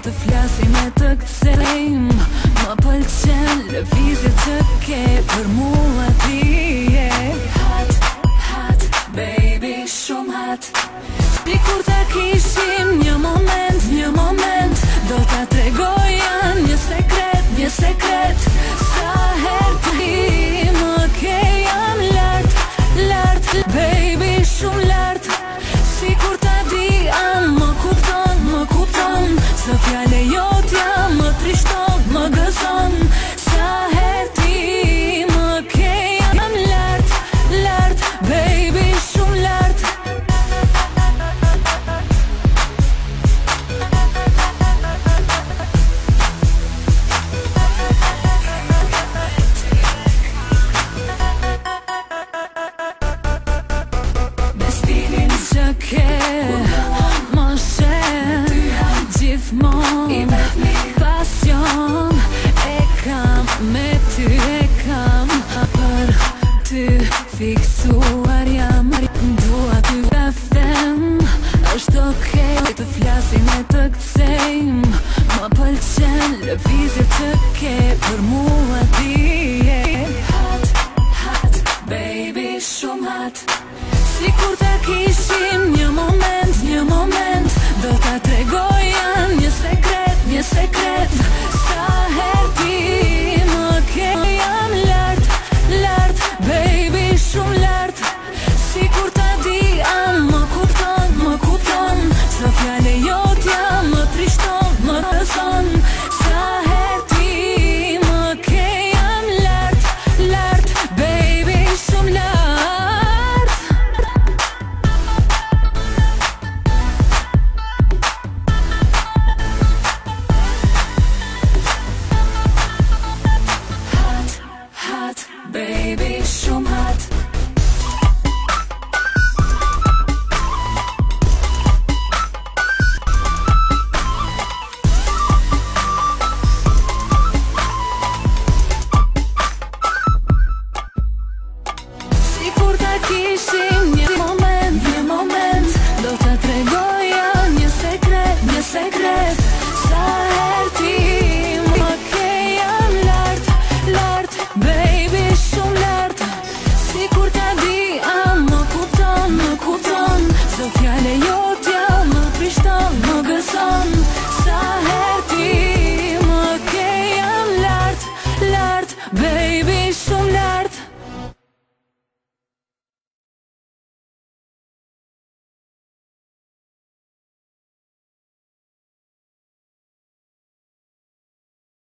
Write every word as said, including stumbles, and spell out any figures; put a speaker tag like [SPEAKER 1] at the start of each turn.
[SPEAKER 1] të flasim e të kthejmë. Më pëlqen lëvizjet që ke për mua ti je hot, hot, baby, shumë hot. Sikur ta kishim një moment, një moment, do ta tregoja një sekret, një sekret. Sa herë ti më ke jam lart, lart, baby, shumë lart. Sikur ta di, a më kupton, më kupton. Sa fjale jotja më trishton, më gëzon. Sa herë ti më ke jam lart, lart, baby, shumë lart. Me stilin që ke më shen gjithmon, pasion e kam me ty, e kam për ty fiksuar jam. Dua ty ta them, është okej të flasim e të kthejmë. Më pëlqen lëvizjet që ke për mua ti